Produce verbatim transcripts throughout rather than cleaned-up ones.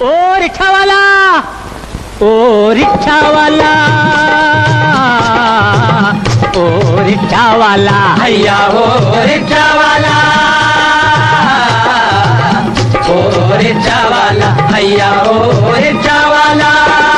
ओ rickshaw वाला, ओ rickshaw वाला, ओ rickshaw वाला, भैया ओ रिक्शा वाला, ओ रिक्शा वाला, भैया ओ रिक्शा वाला।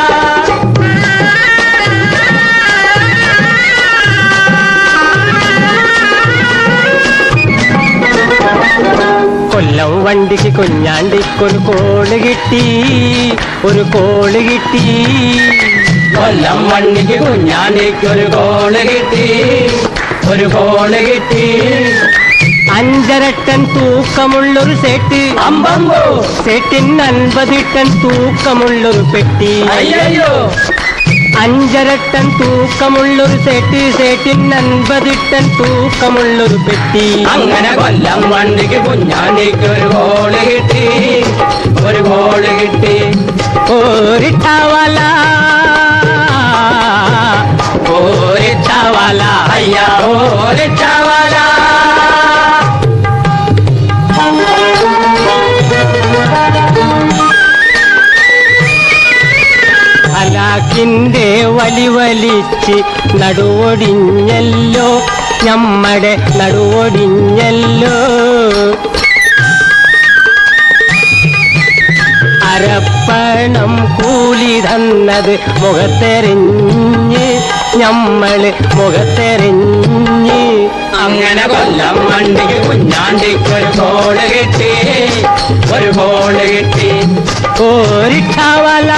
കൊല്ലം വണ്ടിക്ക് കുഞ്ഞാണ്ടിക്കൊരു കോള് കിട്ടി, ഒരു കോള് കിട്ടി. കൊല്ലം വണ്ടിക്ക് കുഞ്ഞാണ്ടിക്കൊരു കോള് കിട്ടി, ഒരു കോള് കിട്ടി. അഞ്ചര ടൺ തൂക്കമുള്ളൊരു സേട്ട്, അമ്പമ്പോ സേട്ടിന് അൻപത് ടൺ തൂക്കമുള്ളൊരു പെട്ടി. അയ്യോ അഞ്ചര ടൺ തൂക്കമുള്ളൊരു സേട്ട്, സേട്ടിന് അൻപത് ടൺ തൂക്കമുള്ളൊരു പെട്ടി. അങ്ങനെ കൊല്ലം വണ്ടിക്ക് കുഞ്ഞാണ്ടിക്ക് ഒരു കോള് കിട്ടി, ഒരു കോള് കിട്ടി. ഓ റിക്ഷാ വാലാ, ഓ റിക്ഷാ വാലാ, അയ്യാ ഓ റിക്ഷാ വാലാ. ഹലാക്കിന്റെ വലി വലിച്ച് നടുവൊടിഞ്ഞല്ലോ, നമ്മടെ നടുവൊടിഞ്ഞല്ലോ. അരപ്പണം കൂലി തന്നത് മുഖത്തെറിഞ്ഞ്, ഞമ്മള് മുഖത്തെറിഞ്ഞ്. അങ്ങനെ കൊല്ലം വണ്ടിക്ക് കുഞ്ഞാണ്ടിക്കൊരു കോള് കിട്ടി, ഒരു കോള് കിട്ടി. ഓ റിക്ഷാ വാലാ,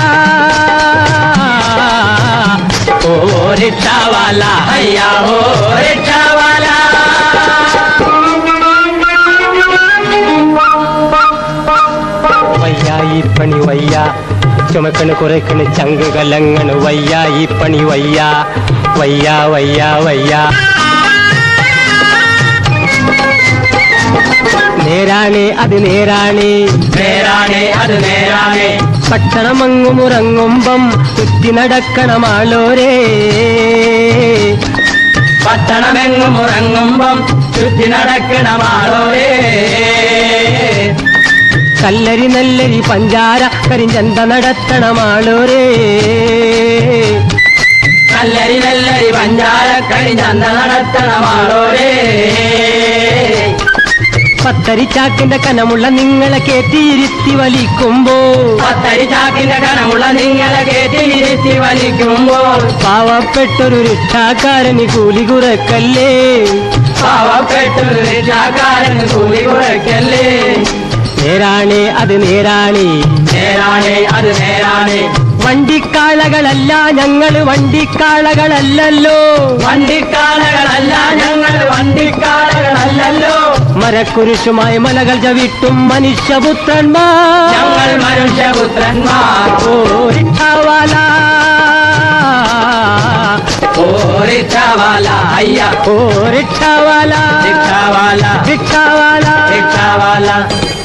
ഓ റിക്ഷാ വാലാ, അയ്യാ ഓ റിക്ഷാ വാലാ. വയ്യ ഈ പണി വയ്യ, ചുമക്കണ് കുറയ്ക്കണ് ചങ്ക് കലങ്ങണ്. വയ്യ ഈ പണി വയ്യ, വയ്യ വയ്യ വയ്യ. നേരാണേ അത് നേരാണേ, നേരാണേ അത് നേരാണേ. ഭക്ഷണമങ്ങും ഉറങ്ങുമ്പം ചുറ്റി നടക്കണമാളോരേ. പട്ടണമെങ്ങും ഉറങ്ങുമ്പം ചുറ്റി നടക്കണമാളോരേ. കല്ലരി നല്ലരി പഞ്ചാര കരിഞ്ചന്ത നടത്തണമാളോരേ. കല്ലരി നല്ലരി പഞ്ചാര കരിഞ്ചന്ത നടത്തണമാളോരേ. പത്തരി ചാക്കിന്റെ കനമുള്ള നിങ്ങളെ കേറ്റിയിരുത്തി വലിക്കുമ്പോ, പത്തരി ചാക്കിന്റെ കനമുള്ള നിങ്ങളെ കേറ്റിയിരുത്തി വലിക്കുമ്പോൾ പാവപ്പെട്ടൊരു റിക്ഷാക്കാരന് കൂലി കുറക്കല്ലേ, പാവപ്പെട്ടൊരു റിക്ഷാക്കാരന് കൂലി കുറയ്ക്കല്ലേ. നേരാണേ അത് നേരാണേ, നേരാണേ അത് നേരാണേ. വണ്ടിക്കാളകളല്ല ഞങ്ങള്, വണ്ടിക്കാളകളല്ലല്ലോ, വണ്ടിക്കാളകളല്ല ഞങ്ങൾ, വണ്ടിക്കാളകളല്ലല്ലോ. മരക്കുരിശുമായി മലകൾ ചവിട്ടും മനുഷ്യപുത്രന്മാർ, ഞങ്ങൾ മനുഷ്യപുത്രന്മാർ. ഓ റിക്ഷാ വാലാ, ഓ റിക്ഷാ വാലാ, അയ്യാ ഓ റിക്ഷാ വാലാ, റിക്ഷാ വാലാ, റിക്ഷാ വാലാ, റിക്ഷാ വാലാ.